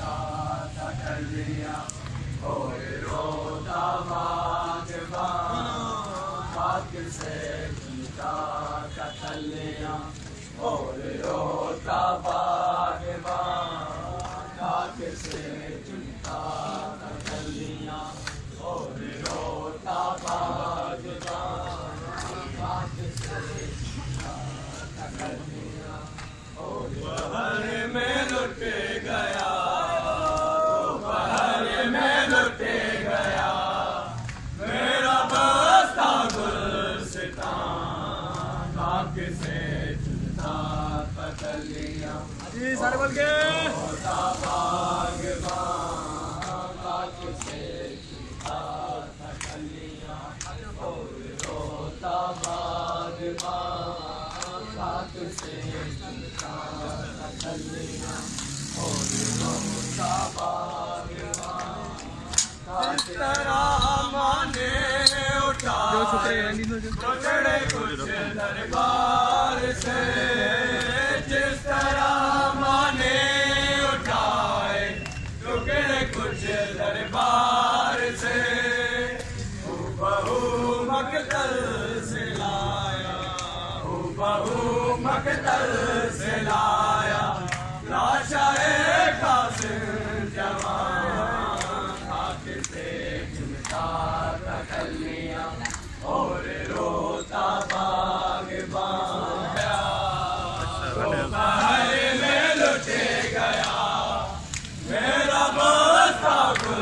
था कर लिया और रोता बागबान खाक से चुनता था कर लिया और रोता बागबान खाक से चुनता था कर लिया और रोता बागबान खाक से चुनता था कर लिया और बहर में लुट गया बहर में लुट गया मेरा बस्ता गुलसितान खाक से चुनता था कर लिया जी सारे बोल के रोता बागबान खाक से चुनता था कर लिया और रोता बागबान खाक से चुनता था कर लिया और रोता बागबान इस तरह माने उठा जो चढ़े कुछ दरबार से जिस तरह माने उठाए टुकड़े कुछ दरबार से बहू मकतल से लाया बहू मकतल से लाया लाशाए कासिम जवान खाक से चुनता था कर लिया और रोता बागबान दोपहर में लुट गया मेरा बस्ता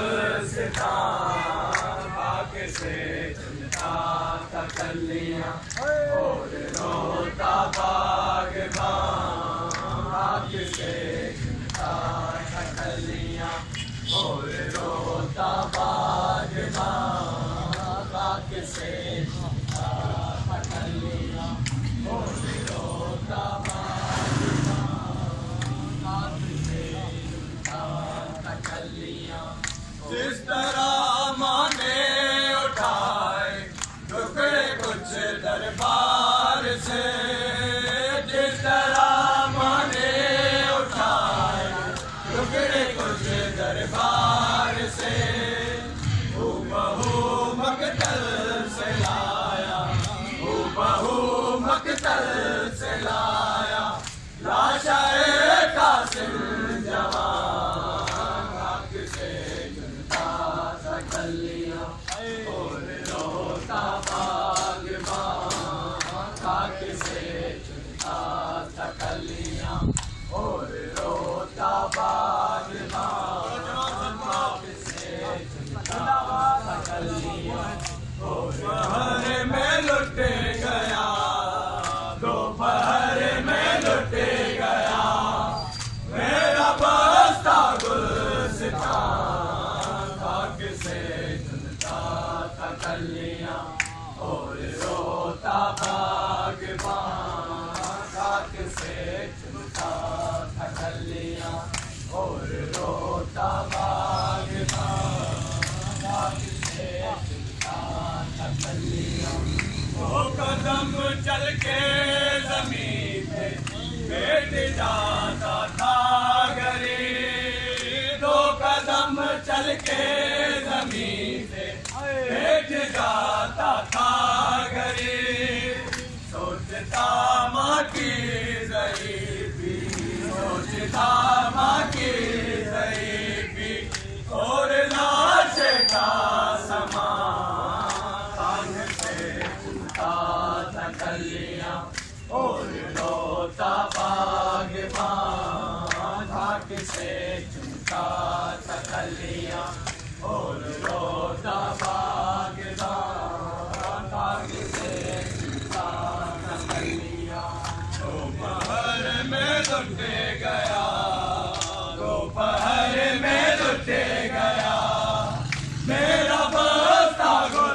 गुलसितान खाक से चुनता था कर लिया और रोता बागबान खाक से चुनता था कर लिया और रोता बागबान खाक से चुनता था कर लिया और रोता बागबान खाक से चुनता था कर लिया जिस तरह माने उठाए टुकड़े कुछ दरबार से जिस तरह माने उठाए टुकड़े कुछ दरबार से बहू मकतल से लाया बहू मकतल से लाया लाशाए कासिम जवान खाक से चुनता था कर लिया और रोता बागबान खाक से चुनता था कर लिया और रोता बागबान खाक से चुनता था कर लिया और बहर में लुट गया दोपहर में लुट गया मेरा बस्ता गुलसितान खाक से चुनता था कर लिया और रोता बागबान खाक से चुनता था कर लिया और रोता बागबान खाक से चुनता था कर लिया वो कदम चल के जमीन पे बैठ जाता था गरीब दो कदम चल के जमीन पे बैठ जाता था गरीब सोचता माँ की ज़रीबी सोचता माँ की ज़रीबी और लाश का समान से चुनता था कर लिया और रोता बागबान खाक से चुनता था कर लिया और रोता बागबान खाक से चुनता था कर लिया दोपहर में लुट गया दोपहर में लुट गया मेरा बस्ता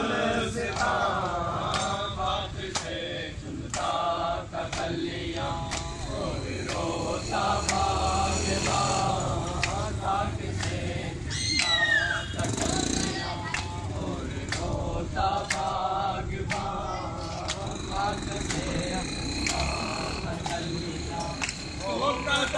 गुलसितान खाक से चुनता था कर लिया और रोता बागबान खाक से चुनता था कर लिया और रोता बागबान खाक से चुनता था कर लिया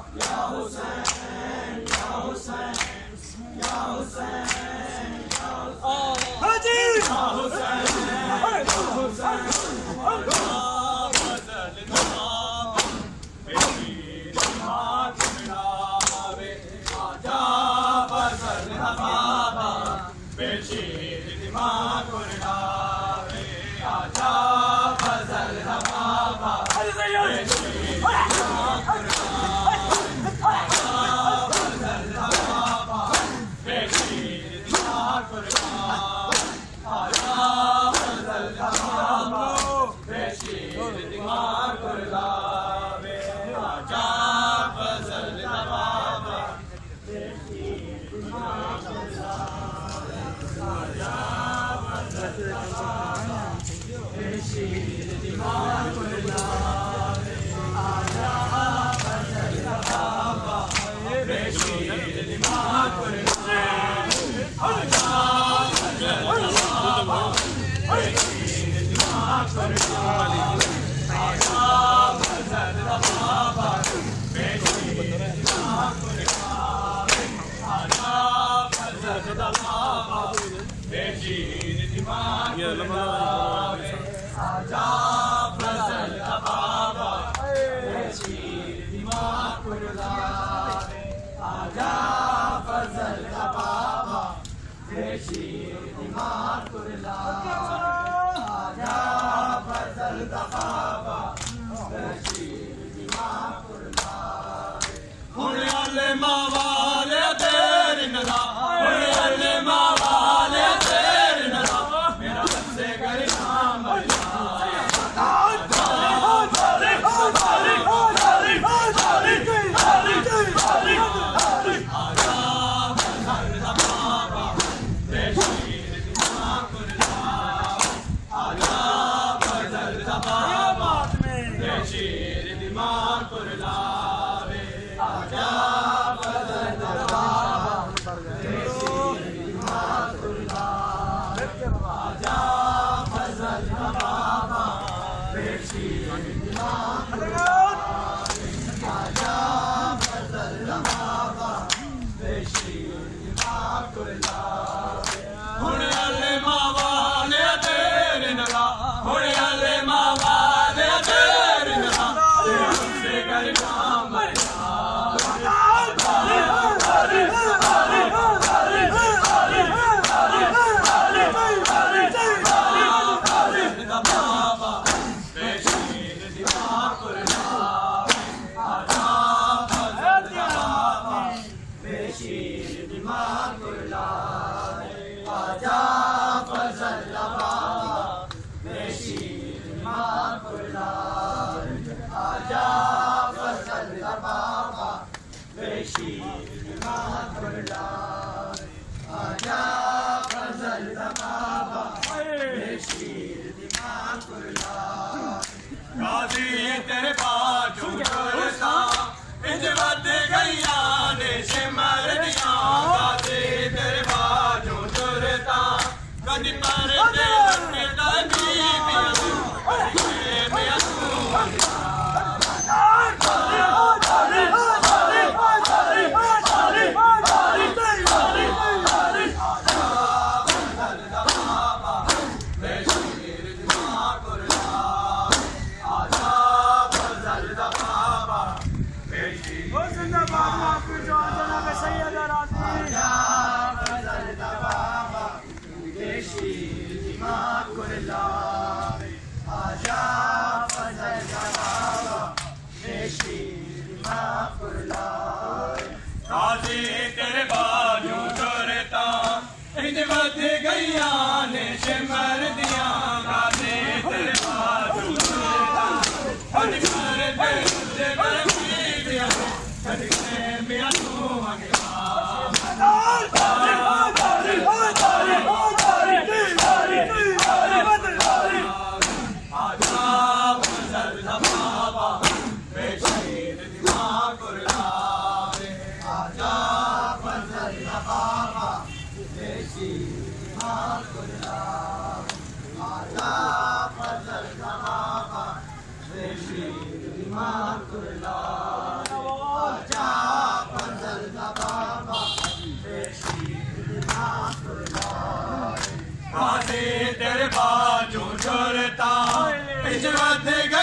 Aja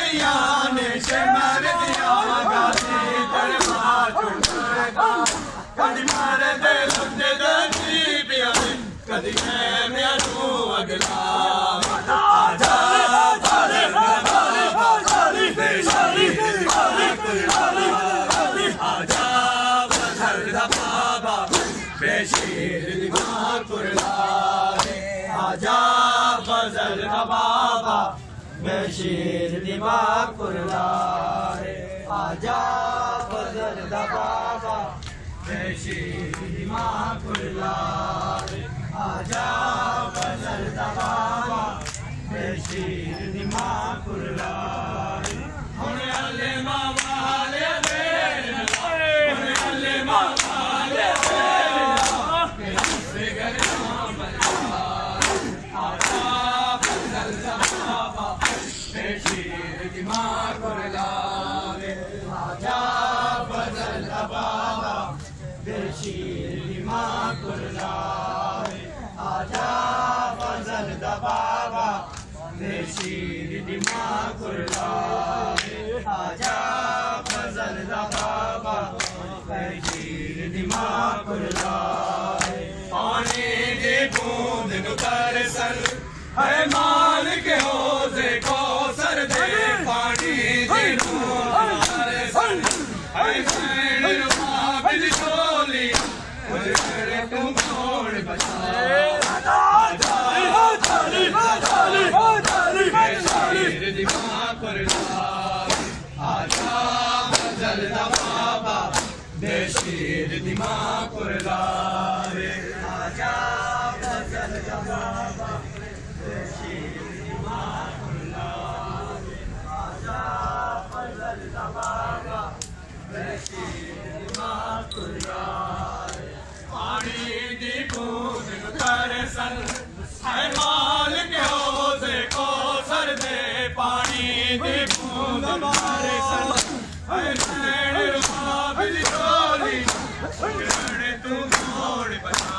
बेशीर दिमाग पुरलाए आजा फजल दा बाबा बेशीर दिमाग पुरलाए आजा फजल दा बाबा बेशीर दिमाग पुरलाए हुने अल्ले मामा ले हुने अल्ले मामा ले दिमाग पुरलाए आजा फजल दा बाबा बेशीर दिमाग पुरलाए आजा फजल दा बाबा बेशीर दिमाग पुरलाए आजा फजल दा बाबा बेशीर दिमाग पुरलाए पानी दी बूंद नु तरसल है मालिक होज़े को सर दे पानी दी बूंद तरसल है मैंने बिल चोली मुझे तुम छोड़ बचा बेशीर दिमाग पुरलाए आजा फजल दा बाबा बेशीर दिमाग पुरलाए आजा फजल दा बाबा बेशीर दिमाग पुरलाए आजा फजल दा बाबा बेशीर दिमाग पुरलाए पानी दी बूंद नु तरसल है मालिक होज़े को सर दे पानी दी बूंद तरसल है मैंने बिल चोली मुझे तुम छोड़ बचा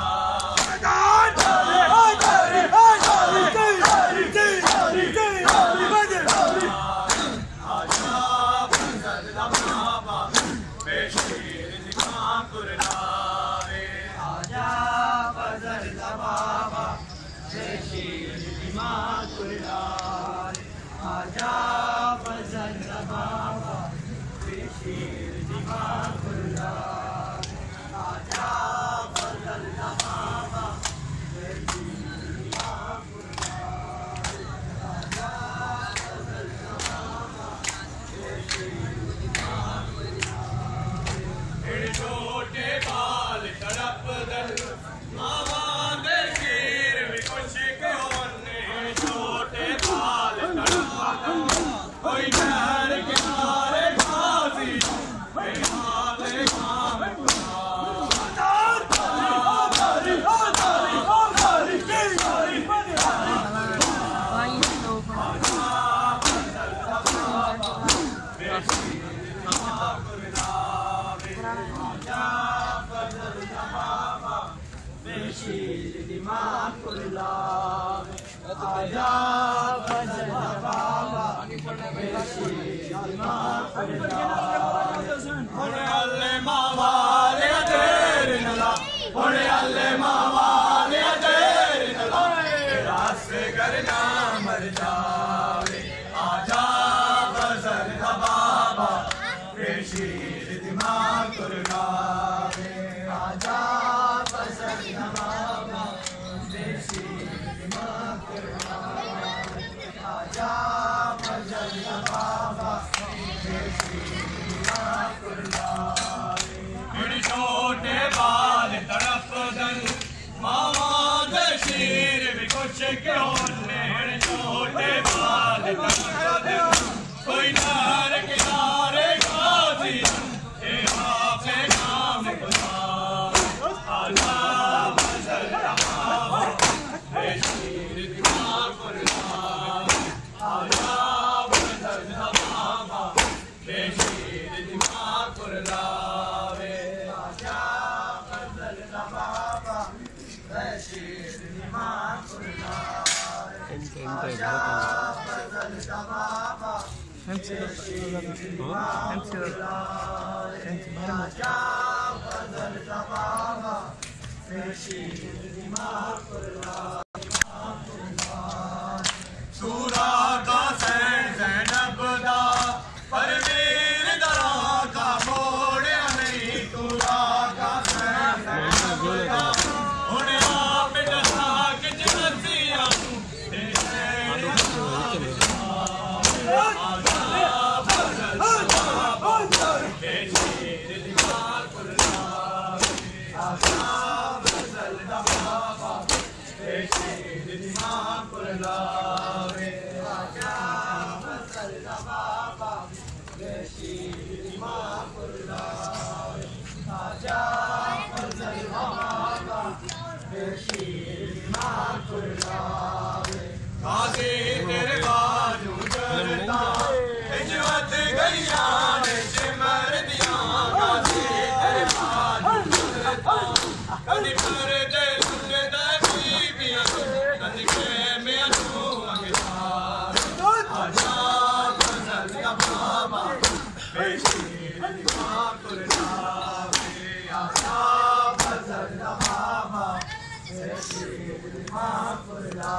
सूरा का सैन ज़ैनब दा परवीर दरा का मोड़िया नहीं सूरा का सैन ज़ैनब दा हुण आप डसा के जसिया तेरे बाजू जरता हिजमत गलिया ने सिमर दिया तेरे बाजू जरता कदी पर दे लुटे दे बीबियां कदी के मैं तू अंगता आजा फजल का बाबा बेशीर दिमाग कुरला आजा फजल का बाबा बेशीर दिमाग कुरला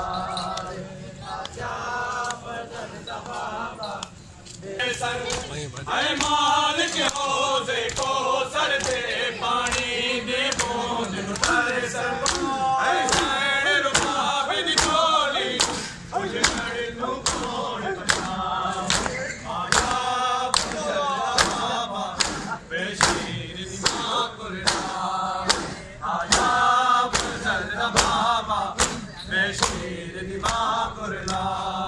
ऐ मालिक हौज़े को सर दे पानी दे बूंद उतर सर ऐ सैन रुबाब दी झोली मुझे लड़ लूं कौन बचा आजा फजल बाबा बेशीर दिमाग कुरला आजा फजल बाबा बेशीर दिमाग कुरला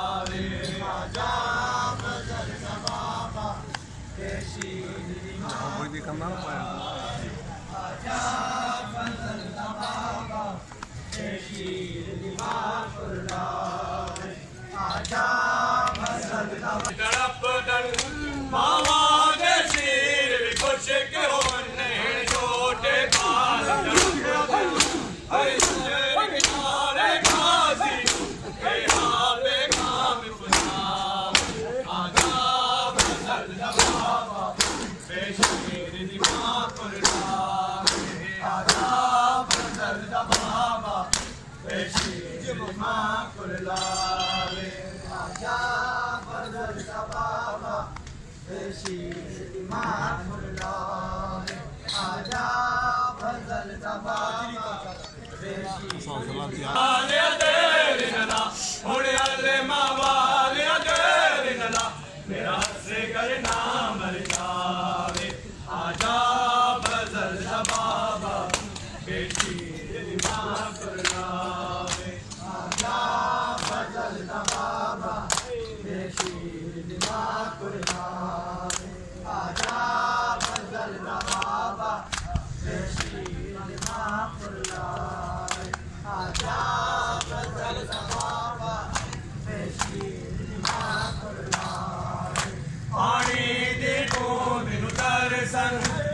तड़प दल मावा दे सिर भी कुछ के होने छोटे बाल हर शहर किनारे काजी के हाथे काम पुना आजा फजल बाबा बेशीर दिमाग कुरला आजा फजल बाबा बेशीर दिमाग कुरला आजा फजल बाबा बेशीर दिमाग कुरला आजा फजल बाबा बेशीर आले तेरे नला होड़े अल्ले मावाले तेरे नला मेरा से करना मर जावे आजा फजल बाबा बेशीर दिमाग कुरला आजा फजल बाबा बेशीर दिमाग कुरला आजा फजल बाबा बेशीर दिमाग कुरला आजा फजल बाबा बेशीर दिमाग कुरला पानी दे बूंद उतर सन